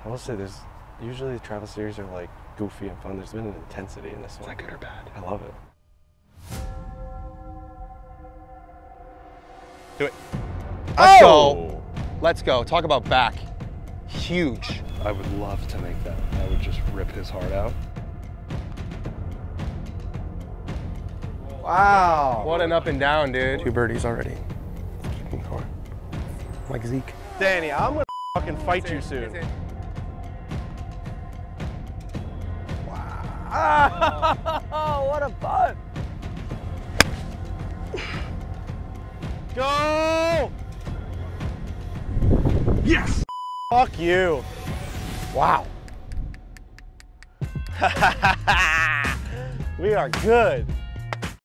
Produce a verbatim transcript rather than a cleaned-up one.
I will say there's usually the travel series are like goofy and fun. There's been an intensity in this one. Is that good or bad? I love it. Do it. Let's Oh! go. Let's go. Talk about back. Huge. I would love to make that. I would just rip his heart out. Wow. What an up and down, dude. Two birdies already. Keeping score. Like Zeke. Danny, I'm gonna fucking fight you soon. Wow. What a putt. Go! Yes! Fuck you. Wow. We are good.